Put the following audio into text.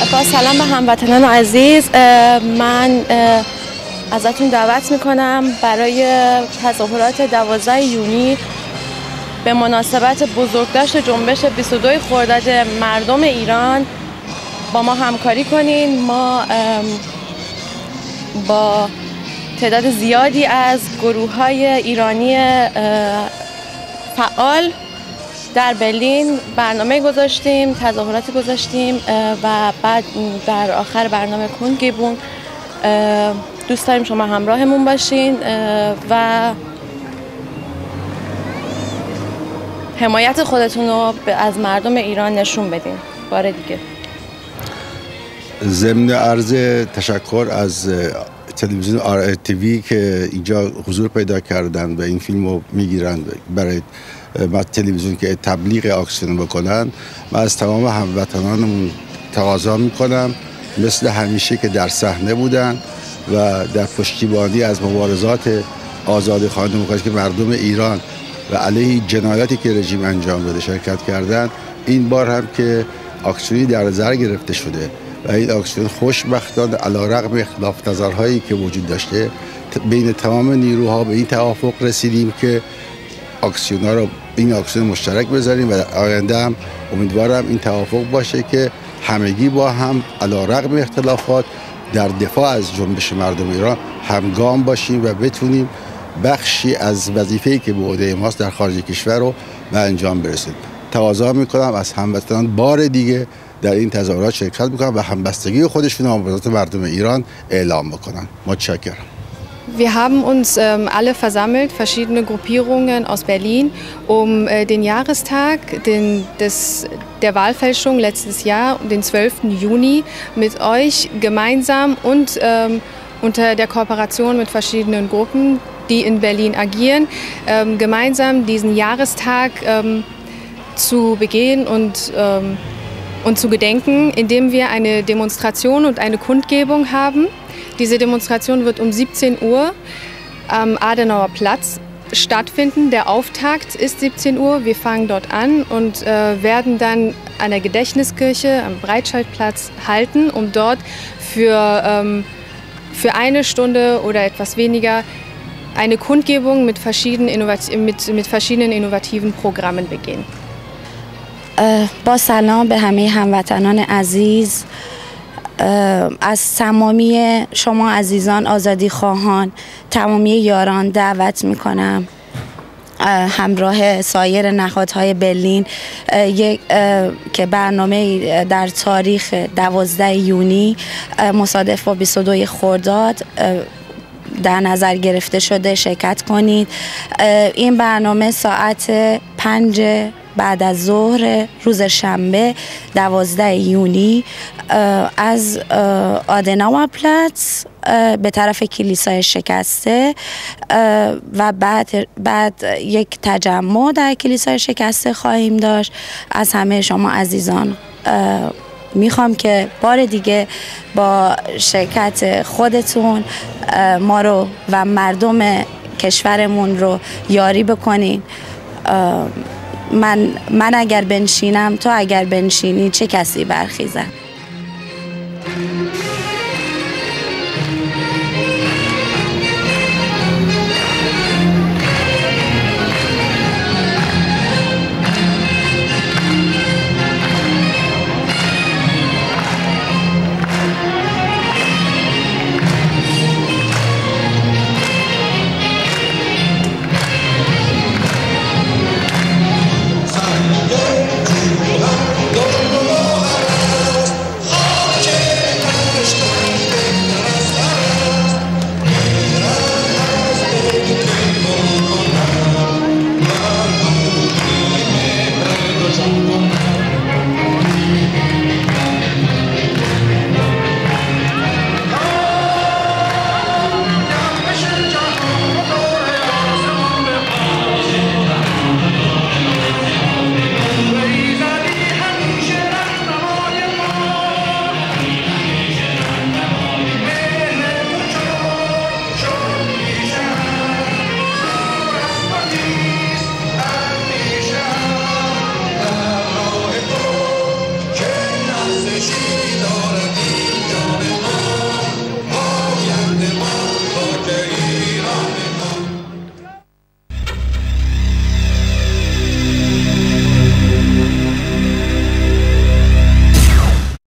با سلام به هموطنان عزیز، من ازتون دعوت میکنم برای تظاهرات 12 یونی به مناسبت بزرگداشت جنبش 22 خرداد مردم ایران با ما همکاری کنین. ما با تعداد زیادی از گروه‌های ایرانی فعال در برلین برنامه گذاشتیم، تظاهراتی گذاشتیم و بعد در آخر برنامه کندگیبون دوست داریم شما همراهمون باشین و حمایت خودتون رو از مردم ایران نشون بدین. بار دیگه ضمن عرض تشکر از تلویزیون RTV که اینجا حضور پیدا کردن و این فیلم رو میگیرن برای تلویزیون که تبلیغ اکسیون بکنن. من از تمام هموطنانمون تقاضا میکنم مثل همیشه که در صحنه بودن و در پشتیبانی از مبارزات آزادیخواهان دموکراسی که مردم ایران و علیه جنایاتی که رژیم انجام داده شرکت کردن، این بار هم که اکسیونی در نظر گرفته شده و این اکسیون خوشبختانه علیرغم اختلاف نظرهایی که وجود داشته بین تمام نیروها به این توافق رسیدیم که اکسیونا رو این اکسیون مشترک بذاریم و در آینده هم امیدوارم این توافق باشه که همگی با هم علیرغم اختلافات در دفاع از جنبش مردم ایران همگام باشیم و بتونیم بخشی از وظیفه‌ای که به عهده ماست در خارج کشور رو به انجام برسیم. تقاضا میکنم از هموطنان بار دیگه در این تظاهرات شرکت بکنن و همبستگی خودشون با مبارزات مردم ایران اعلام بکنن. متشکرم. Wir haben uns alle versammelt, verschiedene Gruppierungen aus Berlin, um den Jahrestag der Wahlfälschung letztes Jahr, den 12. Juni, mit euch gemeinsam und unter der Kooperation mit verschiedenen Gruppen, die in Berlin agieren, gemeinsam diesen Jahrestag zu begehen und zu gedenken, indem wir eine Demonstration und eine Kundgebung haben. Diese Demonstration wird um 17 Uhr am Adenauer Platz stattfinden. Der Auftakt ist 17 Uhr. Wir fangen dort an und werden dann an der Gedächtniskirche am Breitscheidplatz halten, um dort für eine Stunde oder etwas weniger eine Kundgebung mit verschiedenen innovativen Programmen begehen. با سلام به همه هموطنان عزیز، از تمامی شما عزیزان آزادی خواهان، تمامی یاران دعوت میکنم همراه سایر نهادهای برلین که برنامه در تاریخ 12 یونی مصادف با 22 خرداد در نظر گرفته شده شرکت کنید. این برنامه ساعت 5 بعد از ظهر روز شنبه 12 یونی از آدناور پلاتس به طرف کلیسای شکسته و بعد یک تجمع در کلیسای شکسته خواهیم داشت. از همه شما عزیزان میخوام که بار دیگه با شرکت خودتون ما رو و مردم کشورمون رو یاری بکنین. من اگر بنشینم، تو اگر بنشینی، چه کسی برخیزد؟